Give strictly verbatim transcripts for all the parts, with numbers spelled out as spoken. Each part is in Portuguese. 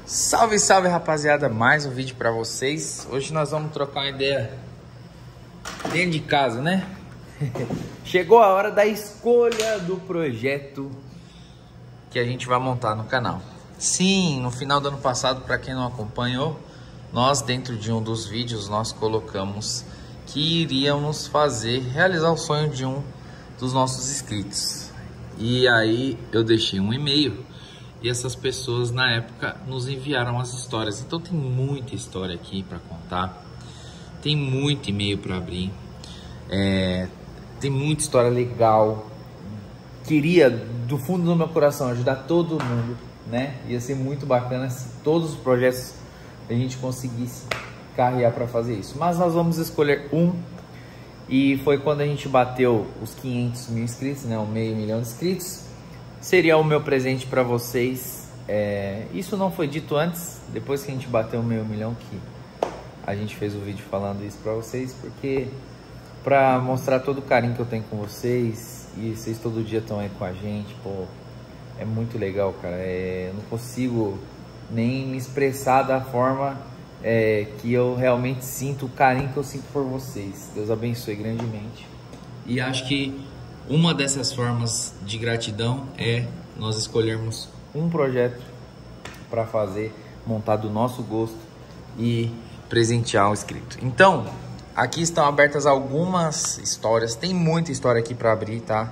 Salve, salve, rapaziada, mais um vídeo pra vocês. Hoje nós vamos trocar uma ideia dentro de casa, né? Chegou a hora da escolha do projeto que a gente vai montar no canal. Sim, no final do ano passado, para quem não acompanhou, nós dentro de um dos vídeos nós colocamos que iríamos fazer, realizar o sonho de um dos nossos inscritos. E aí eu deixei um e-mail e essas pessoas na época nos enviaram as histórias. Então tem muita história aqui para contar, tem muito e-mail para abrir, é, tem muita história legal. Queria do fundo do meu coração ajudar todo mundo, né? Ia ser muito bacana se todos os projetos a gente conseguisse carregar para fazer isso. Mas nós vamos escolher um. E foi quando a gente bateu os quinhentos mil inscritos, né? O meio milhão de inscritos. Seria o meu presente para vocês. É, isso não foi dito antes, depois que a gente bateu o meio milhão, que a gente fez o vídeo falando isso para vocês, porque para mostrar todo o carinho que eu tenho com vocês, e vocês todo dia estão aí com a gente, pô, é muito legal, cara. É, eu não consigo nem me expressar da forma é, que eu realmente sinto, o carinho que eu sinto por vocês. Deus abençoe grandemente. E acho que uma dessas formas de gratidão é nós escolhermos um projeto para fazer, montar do nosso gosto e presentear o inscrito. Então, aqui estão abertas algumas histórias, tem muita história aqui para abrir, tá?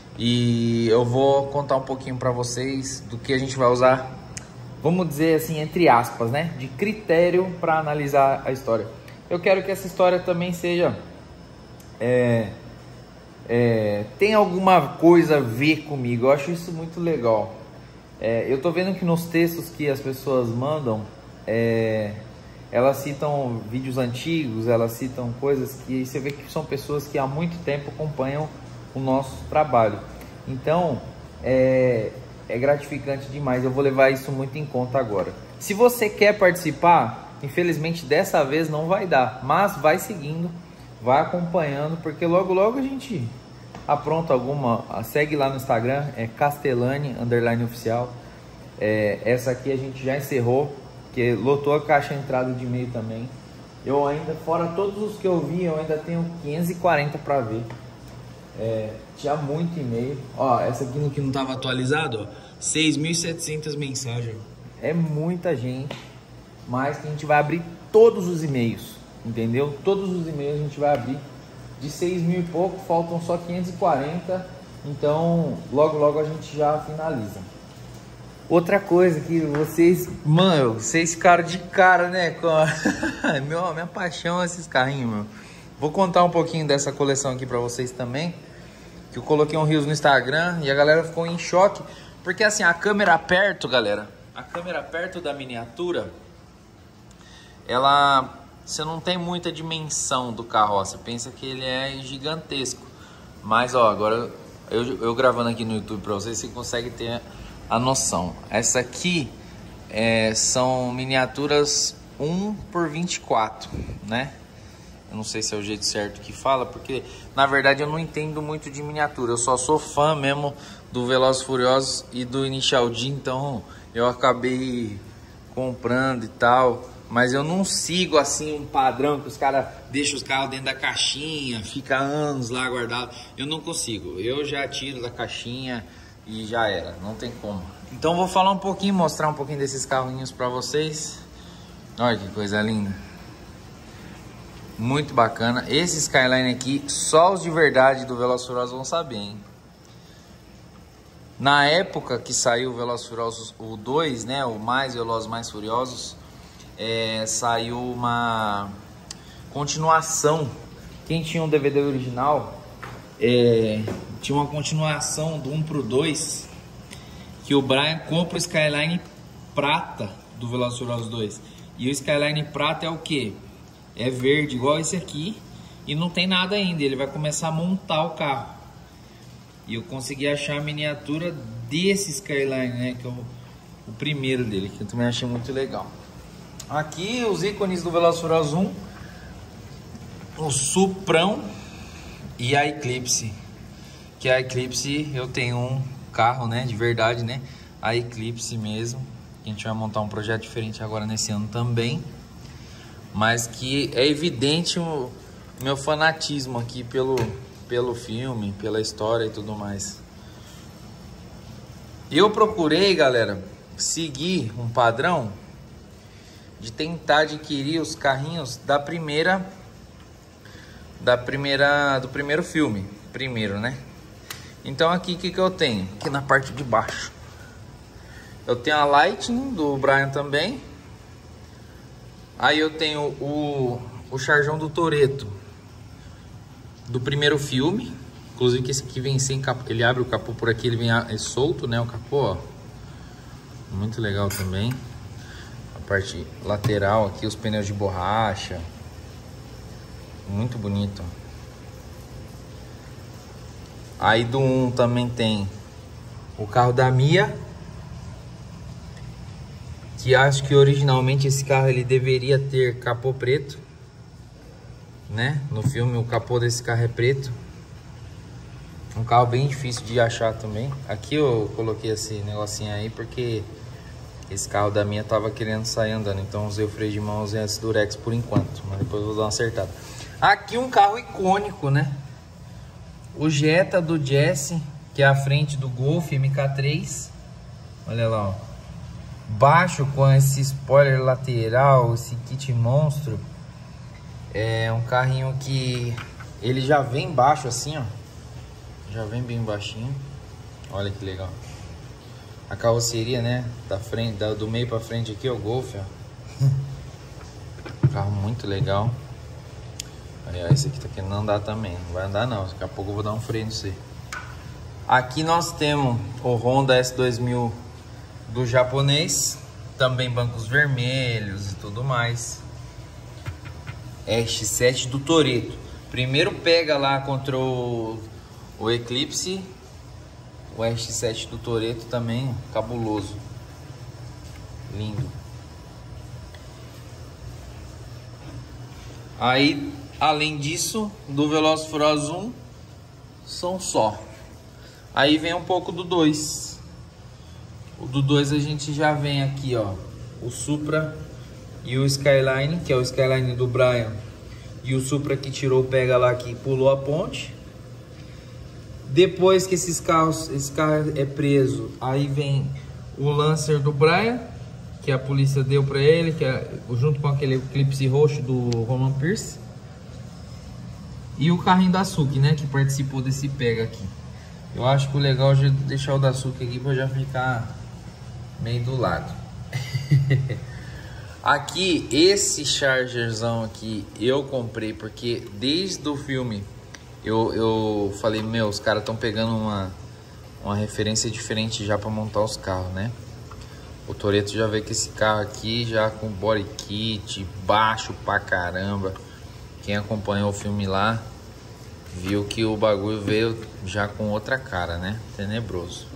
E eu vou contar um pouquinho para vocês do que a gente vai usar, vamos dizer assim, entre aspas, né? De critério para analisar a história. Eu quero que essa história também seja... É, É, tem alguma coisa a ver comigo. Eu acho isso muito legal. É, eu tô vendo que nos textos que as pessoas mandam, é, elas citam vídeos antigos, elas citam coisas que você vê que são pessoas que há muito tempo acompanham o nosso trabalho. Então é, é gratificante demais. Eu vou levar isso muito em conta agora. Se você quer participar, infelizmente dessa vez não vai dar, mas vai seguindo, vai acompanhando, porque logo logo a gente apronta alguma. Segue lá no Instagram, é Castellani underline oficial. É, essa aqui a gente já encerrou, que lotou a caixa de entrada de e-mail também. Eu ainda, fora todos os que eu vi, eu ainda tenho quinhentos e quarenta para ver. É, tinha muito e-mail. Ó, essa aqui no que não estava atualizado, seis mil e setecentas mensagens. É muita gente, mas que a gente vai abrir todos os e-mails. Entendeu? Todos os e-mails a gente vai abrir. De seis mil e pouco, faltam só quinhentos e quarenta. Então, logo logo a gente já finaliza. Outra coisa que vocês... Mano, vocês ficaram de cara, né? Com a... meu, minha paixão é esses carrinhos, meu. Vou contar um pouquinho dessa coleção aqui pra vocês também. Que eu coloquei um Reels no Instagram e a galera ficou em choque. Porque assim, a câmera perto, galera, a câmera perto da miniatura, ela... Você não tem muita dimensão do carro, ó. Você pensa que ele é gigantesco. Mas, ó, agora eu, eu gravando aqui no YouTube pra vocês, você consegue ter a noção. Essa aqui é, são miniaturas um por vinte e quatro, né? Eu não sei se é o jeito certo que fala, porque, na verdade, eu não entendo muito de miniatura. Eu só sou fã mesmo do Velozes e Furiosos e do Initial D, então eu acabei comprando e tal. Mas eu não sigo assim um padrão que os caras deixam os carros dentro da caixinha, fica anos lá guardado. Eu não consigo. Eu já tiro da caixinha e já era. Não tem como. Então vou falar um pouquinho, mostrar um pouquinho desses carrinhos pra vocês. Olha que coisa linda. Muito bacana. Esse Skyline aqui, só os de verdade do Velozes e Furiosos vão saber, hein? Na época que saiu o Velozes e Furiosos o dois, né? O Mais Velozes Mais Furiosos. É, saiu uma continuação. Quem tinha um D V D original, é, tinha uma continuação do um pro dois, que o Brian compra o Skyline prata do Velozes e Furiosos dois. E o Skyline prata é o que? É verde, igual esse aqui, e não tem nada ainda. Ele vai começar a montar o carro. E eu consegui achar a miniatura desse Skyline, né, que é o, o primeiro dele, que eu também achei muito legal. Aqui os ícones do Velozes e Furiosos um, o Suprão e a Eclipse. Que a Eclipse, eu tenho um carro, né, de verdade, né, a Eclipse mesmo. A gente vai montar um projeto diferente agora nesse ano também. Mas que é evidente o meu fanatismo aqui pelo, pelo filme, pela história e tudo mais. Eu procurei, galera, seguir um padrão de tentar adquirir os carrinhos da primeira da primeira do primeiro filme, primeiro, né? Então aqui o que que eu tenho? Aqui na parte de baixo eu tenho a Lightning do Brian também. Aí eu tenho o o Charjão do Toretto do primeiro filme. Inclusive que esse aqui vem sem capô, ele abre o capô por aqui, ele vem é solto, né, o capô, ó. Muito legal também. A parte lateral aqui, os pneus de borracha. Muito bonito. Aí do um também tem o carro da Mia, que acho que originalmente esse carro ele deveria ter capô preto, né? No filme o capô desse carro é preto. Um carro bem difícil de achar também. Aqui eu coloquei esse negocinho aí porque esse carro da minha tava querendo sair andando. Então usei o freio de mão, usei esse Durex por enquanto. Mas depois eu vou dar uma acertada. Aqui um carro icônico, né? O Jetta do Jesse, que é a frente do Golf M K três. Olha lá, ó. Baixo com esse spoiler lateral, esse kit monstro. É um carrinho que ele já vem baixo assim, ó. Já vem bem baixinho. Olha que legal. A carroceria, né? Da frente, da, do meio pra frente aqui é o Golf, ó. Carro muito legal. Aliás, esse aqui tá querendo andar também. Não vai andar não. Daqui a pouco eu vou dar um freio no C. Aqui nós temos o Honda S dois mil do japonês. Também bancos vermelhos e tudo mais. S sete do Toretto. Primeiro pega lá contra o, o Eclipse. O S sete do Toretto também, cabuloso. Lindo. Aí, além disso, do Velozes e Furiosos um, são só. Aí vem um pouco do dois. O do dois a gente já vem aqui, ó. O Supra e o Skyline, que é o Skyline do Brian. E o Supra que tirou o pega lá, que pulou a ponte. Depois que esses carros, esse carro é preso, aí vem o Lancer do Brian, que a polícia deu pra ele, que é junto com aquele Eclipse roxo do Roman Pierce. E o carrinho da Suzuki, né, que participou desse pega aqui. Eu acho que o legal é deixar o da Suzuki aqui pra já ficar meio do lado. Aqui, esse Chargerzão aqui eu comprei porque desde o filme eu, eu falei, meu, os caras estão pegando uma, uma referência diferente já para montar os carros, né? O Toretto já veio com esse carro aqui, já com body kit, baixo pra caramba. Quem acompanhou o filme lá viu que o bagulho veio já com outra cara, né? Tenebroso.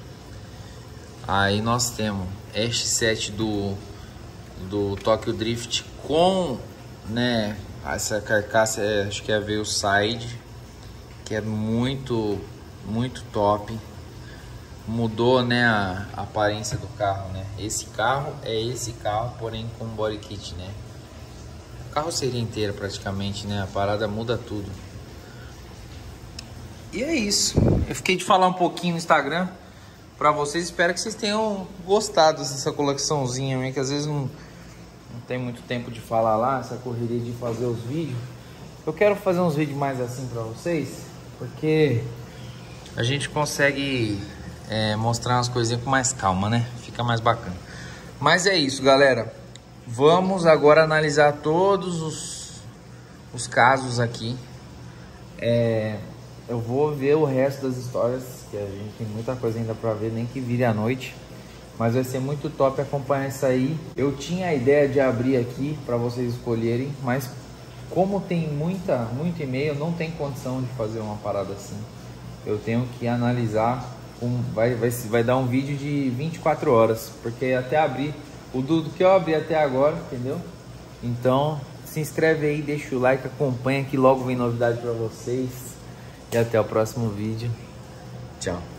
Aí nós temos S sete do, do Tokyo Drift com, né, essa carcaça, é, acho que é a veio side, que é muito, muito top. Mudou, né, a, a aparência do carro, né? Esse carro é esse carro, porém com body kit, né? A carroceria inteira praticamente, né? A parada muda tudo. E é isso. Eu fiquei de falar um pouquinho no Instagram pra vocês. Espero que vocês tenham gostado dessa coleçãozinha minha, que às vezes não, não tem muito tempo de falar lá, essa correria de fazer os vídeos. Eu quero fazer uns vídeos mais assim pra vocês, porque a gente consegue é, mostrar umas coisinhas com mais calma, né? Fica mais bacana. Mas é isso, galera. Vamos agora analisar todos os, os casos aqui. É... Eu vou ver o resto das histórias, que a gente tem muita coisa ainda pra ver, nem que vire à noite. Mas vai ser muito top acompanhar isso aí. Eu tinha a ideia de abrir aqui pra vocês escolherem, mas como tem muita, muito e-mail, não tem condição de fazer uma parada assim. Eu tenho que analisar, um, vai, vai, vai dar um vídeo de vinte e quatro horas, porque até abrir, o do que eu abri até agora, entendeu? Então, se inscreve aí, deixa o like, acompanha que logo vem novidade pra vocês. E até o próximo vídeo. Tchau.